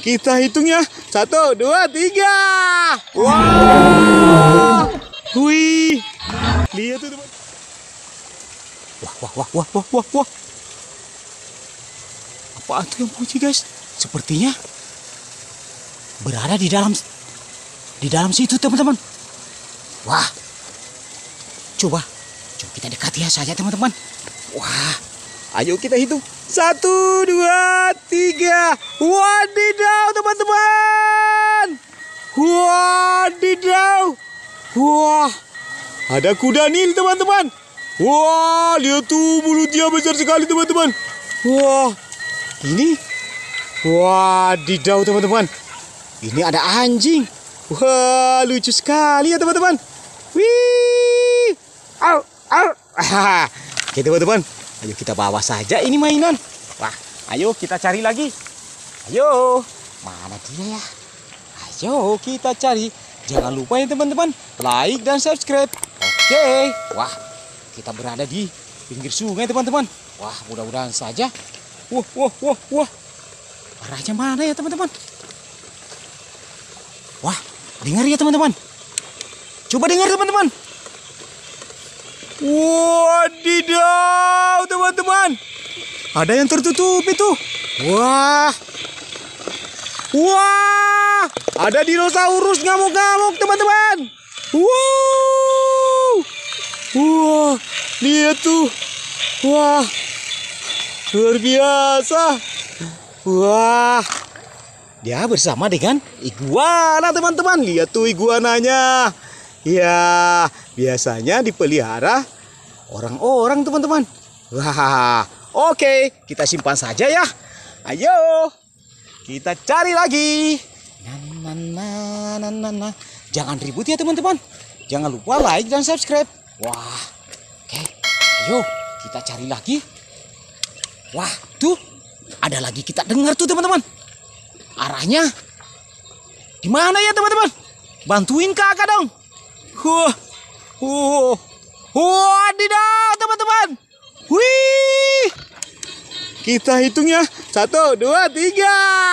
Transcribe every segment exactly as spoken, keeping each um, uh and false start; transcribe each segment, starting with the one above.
Kita hitung ya. Satu, dua, tiga. Wah. Wih. Lihat tuh teman. Wah, wah, wah, wah, wah, wah, wah. Apaan tuh yang bunyi guys? Sepertinya berada di dalam di dalam situ teman-teman. Wah. Coba, coba kita dekati ya saja teman-teman. Wah. Ayo kita hitung. Satu, dua, tiga. Wadidaw teman-teman. Wadidaw. Wah. Ada kuda Nil teman-teman. Wah, lihat tuh mulutnya besar sekali teman-teman. Wah. Ini. Wadidaw teman-teman. Ini ada anjing. Wah, lucu sekali ya teman-teman. Wih. Au, au. Oke teman-teman. Ayo kita bawa saja ini mainan. Wah, ayo kita cari lagi. Ayo, mana dia ya? Ayo kita cari. Jangan lupa ya teman-teman, like dan subscribe. Oke. Wah, kita berada di pinggir sungai teman-teman. Wah, mudah-mudahan saja. Wah, wah, wah, wah. Arahnya mana ya teman-teman? Wah, dengar ya teman-teman. Coba dengar teman-teman. Wadidaw teman-teman. Ada yang tertutup itu. Wah. Wah. Ada dinosaurus ngamuk-ngamuk teman-teman. Wow. Wah. Lihat tuh. Wah. Luar biasa. Wah. Dia bersama dengan iguana teman-teman. Lihat tuh iguananya. Ya, biasanya dipelihara orang-orang teman-teman. Wah, oke, kita simpan saja ya. Ayo, kita cari lagi. Nah, nah, nah, nah, nah, nah. Jangan ribut ya teman-teman. Jangan lupa like dan subscribe. Wah, oke, ayo kita cari lagi. Wah, tuh ada lagi kita dengar tuh teman-teman. Arahnya di mana ya teman-teman? Bantuin kakak dong. Wah, wah, wadidaw teman-teman. Wih, kita hitung ya. Satu, dua, tiga.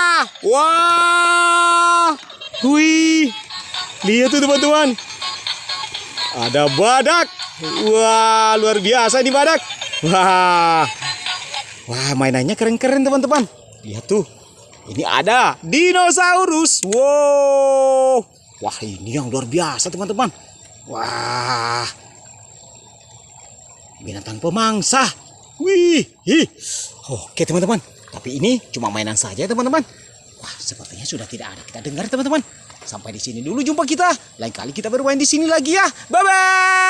Wah, wih, lihat tuh teman-teman. Ada badak. Wah, luar biasa ini badak. Wah, wah mainannya keren-keren teman-teman. Lihat tuh, ini ada dinosaurus. Wow, wah ini yang luar biasa teman-teman. Wah, binatang pemangsa. Wih, hi. Oke teman-teman. Tapi ini cuma mainan saja teman-teman. Wah, sepertinya sudah tidak ada kita dengar teman-teman. Sampai di sini dulu jumpa kita. Lain kali kita bermain di sini lagi ya. Bye bye.